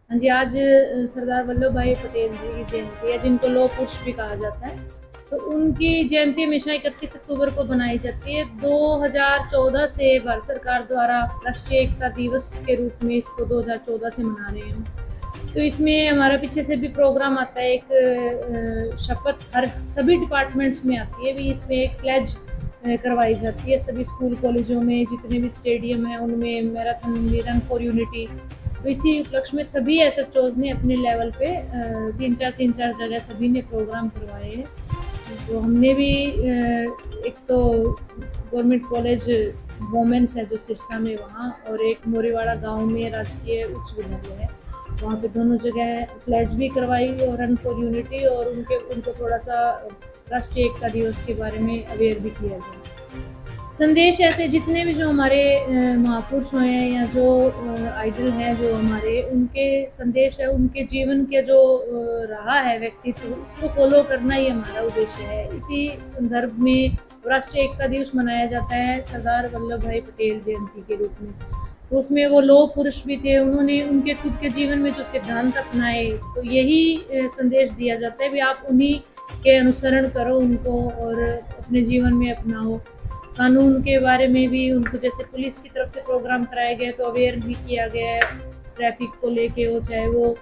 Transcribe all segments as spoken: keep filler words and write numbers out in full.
हाँ जी, आज अ, सरदार वल्लभ भाई पटेल जी की जयंती है, जिनको लौह पुरुष भी कहा जाता है। तो उनकी जयंती हमेशा इकतीस अक्टूबर को बनाई जाती है। दो हज़ार चौदह से भारत सरकार द्वारा राष्ट्रीय एकता दिवस के रूप में इसको दो हज़ार चौदह से मना रहे हैं हम। तो इसमें हमारा पीछे से भी प्रोग्राम आता है, एक अ, शपथ हर सभी डिपार्टमेंट्स में आती है भी, इसमें एक प्लेज अ, करवाई जाती है सभी स्कूल कॉलेजों में, जितने भी स्टेडियम हैं उनमें मैराथन भी, रन फॉर यूनिटी। तो इसी उपलक्ष्य में सभी एसएचओज ने अपने लेवल पे अ, तीन चार तीन चार जगह सभी ने प्रोग्राम करवाए हैं। तो हमने भी अ, एक तो गवर्नमेंट कॉलेज वोमेंस है जो सिरसा में, वहाँ, और एक मोरीवाड़ा गांव में राजकीय उच्च विद्यालय है, वहाँ पे दोनों जगह प्लेज भी करवाई और रन फॉर यूनिटी, और उनके उनको थोड़ा सा राष्ट्रीय एकता दिवस के बारे में अवेयर भी किया गया। संदेश ऐसे जितने भी जो हमारे महापुरुष हैं या जो आइडल हैं जो हमारे, उनके संदेश है, उनके जीवन के जो रहा है व्यक्तित्व, उसको फॉलो करना ही हमारा उद्देश्य है। इसी संदर्भ में राष्ट्रीय एकता दिवस मनाया जाता है सरदार वल्लभ भाई पटेल जयंती के रूप में। तो उसमें वो लौह पुरुष भी थे, उन्होंने उनके खुद के जीवन में जो सिद्धांत अपनाए, तो यही संदेश दिया जाता है भी आप उन्हीं के अनुसरण करो उनको और अपने जीवन में अपनाओ। कानून के बारे में भी उनको, जैसे पुलिस की तरफ से प्रोग्राम कराए गए तो अवेयर भी किया गया है, ट्रैफिक को लेके हो, चाहे वो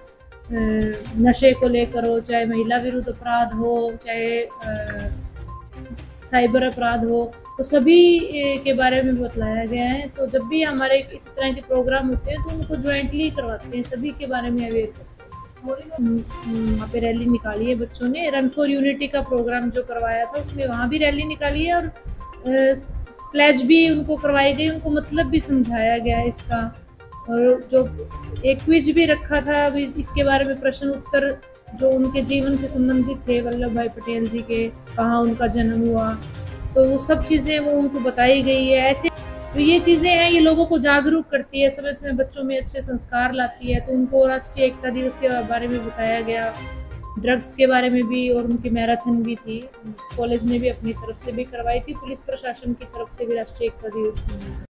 नशे को लेकर हो, चाहे महिला विरुद्ध अपराध हो, चाहे साइबर अपराध हो, तो सभी के बारे में बतलाया गया है। तो जब भी हमारे इस तरह के प्रोग्राम होते हैं तो उनको ज्वाइंटली करवाते हैं, सभी के बारे में अवेयर करते हैं। वहाँ पे रैली निकाली है बच्चों ने, रन फॉर यूनिटी का प्रोग्राम जो करवाया था उसमें वहाँ भी रैली निकाली है और प्लेज भी उनको करवाई गई, उनको मतलब भी समझाया गया इसका, और जो एक क्विज भी रखा था अभी इसके बारे में, प्रश्न उत्तर जो उनके जीवन से संबंधित थे, वल्लभ भाई पटेल जी के, कहाँ उनका जन्म हुआ, तो वो सब चीज़ें वो उनको बताई गई है। ऐसे तो ये चीज़ें हैं, ये लोगों को जागरूक करती है, समय समय बच्चों में अच्छे संस्कार लाती है। तो उनको राष्ट्रीय एकता दिवस के बारे में बताया गया, ड्रग्स के बारे में भी, और उनकी मैराथन भी थी, कॉलेज ने भी अपनी तरफ से भी करवाई थी, पुलिस प्रशासन की तरफ से भी राष्ट्रीय एकता दिवस मनाया।